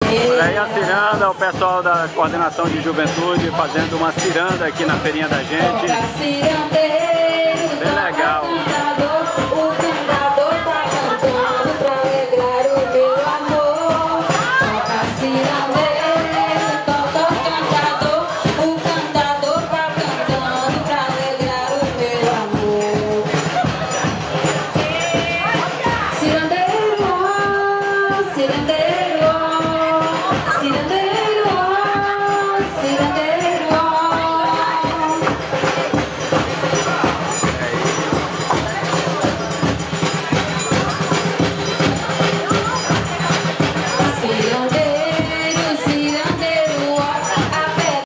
Olha aí a ciranda, o pessoal da coordenação de juventude fazendo uma ciranda aqui na feirinha da gente.